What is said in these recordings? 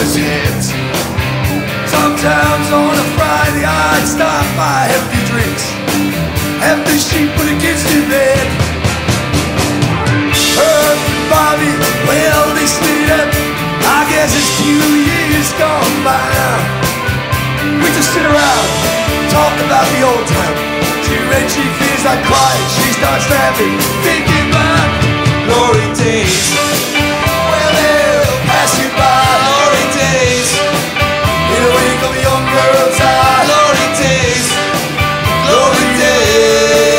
his head. Sometimes on a Friday I'd stop by, have a few drinks, have the sheep put against your bed. Herb and Bobby, well they split up, I guess it's 2 years gone by now. We just sit around, talk about the old time. When she feels like crying, she starts laughing, thinking about glory days. Well, they'll pass you by, glory days. In a wink of a young girl's eye, glory days, glory days.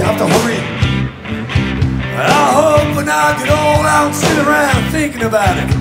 About it.